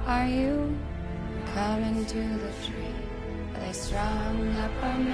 Are you coming to the tree? They strung up a